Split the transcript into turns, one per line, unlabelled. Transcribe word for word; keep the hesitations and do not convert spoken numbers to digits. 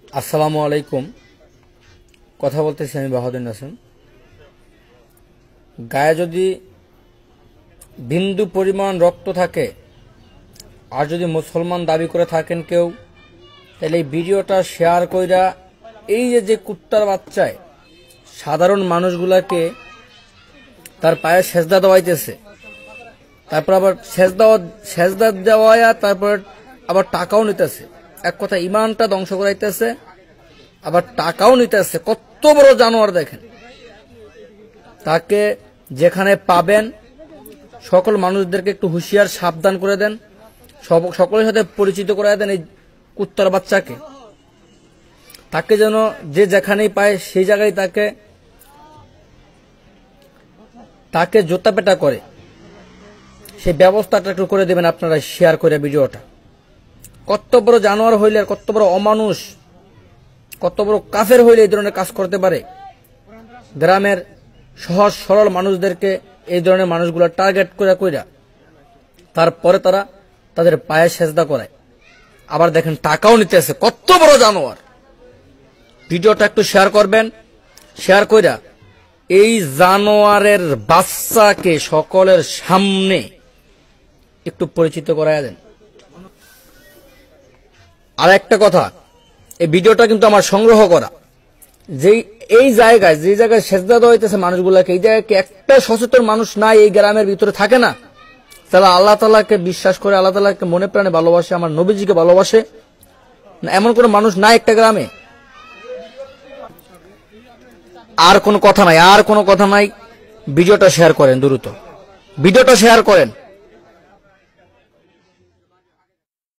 আসসালামু আলাইকুম। কথা বলতেছি আমি বাহাদুর নাসিম। গায়ে যদি বিন্দু পরিমাণ রক্ত থাকে আর যদি মুসলমান দাবি করে থাকেন কেউ, তাহলে এই ভিডিওটা শেয়ার কইরা এই যে যে কুত্তার বাচ্চায় সাধারণ মানুষগুলাকে তার পায়ে সেজদা দেওয়াইতেছে, তারপর আবার সেজদা সেজদা দেওয়ায়া তারপর আবার টাকাও নিতেছে, এক কথা ইমানটা ধ্বংস করাইতেছে, আবার টাকাও নিতেছে। কত বড় জানোয়ার দেখেন। তাকে যেখানে পাবেন সকল মানুষদেরকে একটু হুঁশিয়ার সাবধান করে দেন, সকলের সাথে পরিচিত করে দেন এই কুত্তার বাচ্চাকে। তাকে যেন যে যেখানেই পায় সেই জায়গায় তাকে তাকে জোতা পেটা করে সেই ব্যবস্থাটা একটু করে দেবেন আপনারা শেয়ার করে ভিডিওটা। কত বড় জানোয়ার হইলে, কত বড় অমানুষ, কত বড় কাফের হইলে এই ধরনের কাজ করতে পারে। গ্রামের সহজ সরল মানুষদেরকে এই ধরনের মানুষগুলো টার্গেট করে কইরা তারপরে তারা তাদের পায়ে সেজদা করায়, আবার দেখেন টাকাও নিতেছে। কত বড় জানোয়ার। ভিডিওটা একটু শেয়ার করবেন, শেয়ার কইরা এই জানোয়ারের বাচ্চাকে সকলের সামনে একটু পরিচিত করায় দেন। আর একটা কথা, এই ভিডিওটা কিন্তু আমার সংগ্রহ করা। যে এই জায়গায় যে জায়গায় সেজদা দেওয়া হইতেছে মানুষগুলাকে, এই জায়গায় একটা সচেতন মানুষ নাই এই গ্রামের ভিতরে থাকে না? তারা আল্লাহ তাআলাকে বিশ্বাস করে, আল্লাহ তাআলাকে মনে প্রাণে ভালোবাসে, আমার নবীজিকে ভালোবাসে, এমন কোন মানুষ নাই একটা গ্রামে? আর কোনো কথা নাই, আর কোনো কথা নাই। ভিডিওটা শেয়ার করেন, দ্রুত ভিডিওটা শেয়ার করেন।